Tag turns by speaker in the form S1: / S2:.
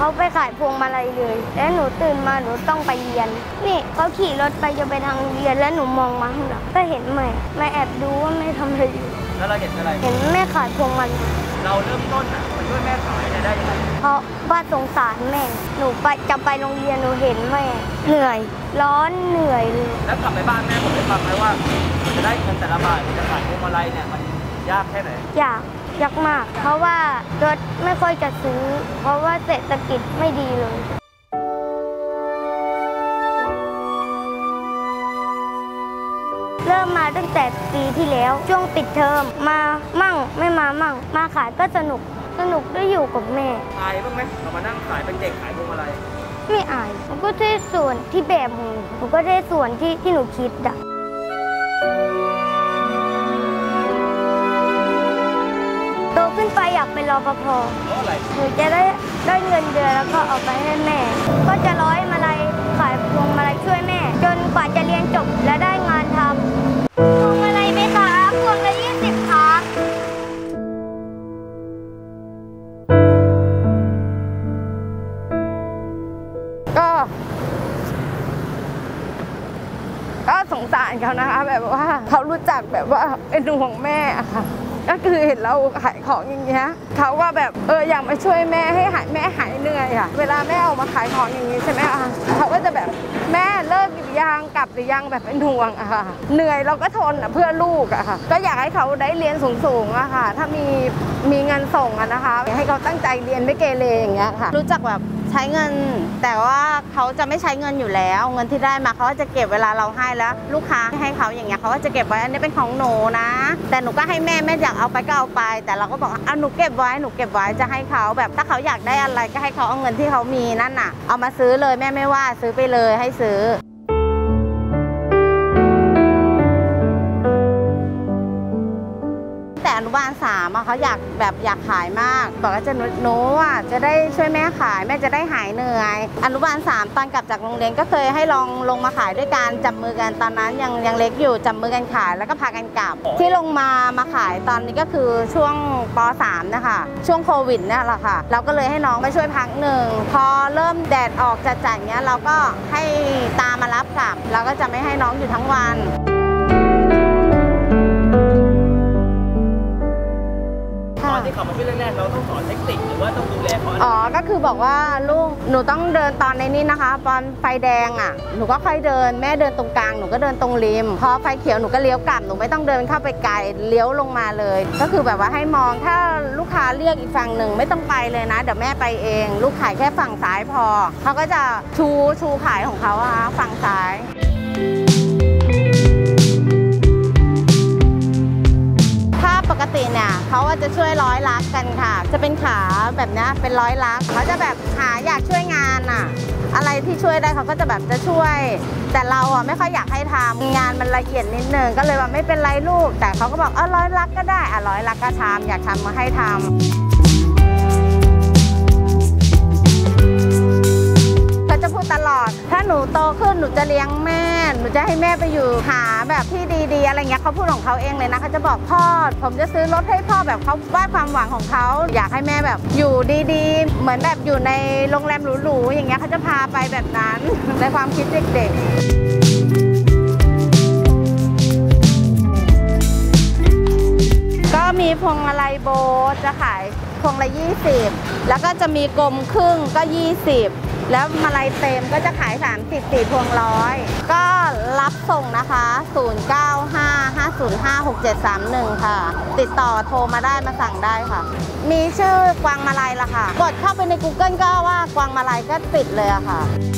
S1: เขาไปขายพวงมาลัยเลยแล้วหนูตื่นมาหนูต้องไปเรียนนี่เขาขี่รถไปจะไปทางเรียนแล้วหนูมองมาข้างหลังก็เห็นแม่แอบดูว่าแม่ทำอะไรอยู่
S2: แล้วเราเห็นอะไร
S1: เห็นแม่ขายพวงมาลัย
S2: เราเริ่มต้นมาช่วยแม่ขายได้ยังไง
S1: เพราะว่าสงสารแม่หนูจะไปโรงเรียนหนูเห็นแม่เหนื่อยร้อนเหนื่อยเลย
S2: แล้วกลับไปบ้านแม่ผมได้ฟังไหมว่าจะได้เงินแต่ละบาทจะขายพวงมาลัยเนี่ยมันยากแค่ไหน
S1: ยากมากเพราะว่ารถไม่ค่อยจะซื้อเพราะว่าเศรษฐกิจไม่ดีเลยเริ่มมาตั้งแต่ปีที่แล้วช่วงปิดเทอมมามั่งไม่มามั่งมาขายก็สนุกได้อยู่กับแม่
S2: อายบ้างไหมเรามานั่งขายเป็นเด็กขายพวงมาลัย
S1: ไม่อายผมก็ได้ส่วนที่แบบผมก็ได้ส่วนที่หนูคิดอะโตขึ้นไปอยากเป็นรปภหนูจะได้เงินเดือนแล้วก็เอาไปให้แม่ก็จะร้อยมาลัยขายพวงมาลัยช่วยแม่จนกว่าจะเรียนจบและได้งานทำพวงมาลัยไหมคะพวงละ20ครับ
S3: ก็สงสารเขานะคะแบบว่าเขารู้จักแบบว่าเป็นห่วงแม่ค่ะก็คือเห็นเราขายของอย่างเงี้ยเขาก็แบบอยากมาช่วยแม่ให้แม่หายเหนื่อยค่ะเวลาแม่ออกมาขายของอย่างนี้ใช่ไหมคะเขาก็จะแบบแม่เลิกหรือยังกลับหรือยังแบบเป็นห่วงอะค่ะเหนื่อยเราก็ทนเพื่อลูกอะค่ะก็อยากให้เขาได้เรียนสูงๆอะค่ะถ้ามีเงินส่งอะนะคะให้เขาตั้งใจเรียนไม่เกเรอย่างเงี้ยค่ะ
S4: รู้จักแบบใช้เงินแต่ว่าเขาจะไม่ใช้เงินอยู่แล้วเงินที่ได้มาเขาก็จะเก็บเวลาเราให้แล้วลูกค้าให้เขาอย่างเงี้ยเขาก็จะเก็บไว้อันนี้เป็นของหนูนะแต่หนูก็ให้แม่อยากเอาไปก็เอาไปแต่เราก็บอกเอาหนูเก็บไว้จะให้เขาแบบถ้าเขาอยากได้อะไรก็ให้เขาเอาเงินที่เขามีนั่นน่ะเอามาซื้อเลยแม่ไม่ว่าซื้อไปเลยให้ซื้อแต่อนุบาล3เขาอยากขายมากบอกว่าหนูจะได้ช่วยแม่ขายแม่จะได้หายเหนื่อยอนุบาล3ตอนกลับจากโรงเรียนก็เคยให้ลงมาขายด้วยกันจับมือกันตอนนั้นยังเล็กอยู่จับมือกันขายแล้วก็พากันกลับที่ลงมาขายตอนนี้ก็คือช่วงป.3 นะคะช่วงโควิดเนี่ยแหละค่ะเราก็เลยให้น้องมาช่วยพักหนึ่งพอเริ่มแดดออกจัดๆเงี้ยเราก็ให้ตามมารับกลับเราก็จะไม่ให้น้องอยู่ทั้งวัน
S2: ตอนที่ขับมาพี่แรกๆเราต้องสอนเทคนิคหรือว่าต้องดูแลเขา
S4: ก็คือบอกว่าลูกหนูต้องเดินตอนในนี้นะคะตอนไฟแดงหนูก็ค่อยเดินแม่เดินตรงกลางหนูก็เดินตรงริมพอไฟเขียวหนูก็เลี้ยวกลับหนูไม่ต้องเดินเข้าไปไกลเลี้ยวลงมาเลยก็คือแบบว่าให้มองถ้าลูกค้าเรียกอีกฝั่งหนึ่งไม่ต้องไปเลยนะเดี๋ยวแม่ไปเองลูกขายแค่ฝั่งซ้ายพอเขาก็จะชูขายของเขาฝั่งซ้ายปกติเนี่ยเขาจะช่วยร้อยลักกันค่ะจะเป็นขาแบบนี้เป็นร้อยลักเขาจะแบบอยากช่วยงานอะไรที่ช่วยได้เขาก็จะแบบจะช่วยแต่เราไม่ค่อยอยากให้ทำงานมันละเอียดนิดนึงก็เลยว่าไม่เป็นไรลูกแต่เขาก็บอกร้อยลักก็ได้ร้อยลักก็ทำอยากทำมาให้ทำจะพูดตลอดถ้าหนูโตขึ้นหนูจะเลี้ยงแม่หนูจะให้แม่ไปอยู่หาแบบที่ดีๆอะไรเงี้ยเขาพูดของเขาเองเลยนะเขาจะบอกพ่อผมจะซื้อรถให้พ่อแบบเขาวาดความหวังของเขาอยากให้แม่แบบอยู่ดีๆเหมือนแบบอยู่ในโรงแรมหรูๆอย่างเงี้ยเขาจะพาไปแบบนั้นในความคิดเด็กๆก็มีพวงมาลัยโบจะขายพวงละ20แล้วก็จะมีกลมครึ่งก็20แล้วมาลัยเต็มก็จะขาย34พวง100ก็รับส่งนะคะ0955056731ค่ะติดต่อโทรมาได้มาสั่งได้ค่ะมีชื่อกวางมาลัยละค่ะกดเข้าไปใน Google ก็ว่ากวางมาลัยก็ติดเลยอะค่ะ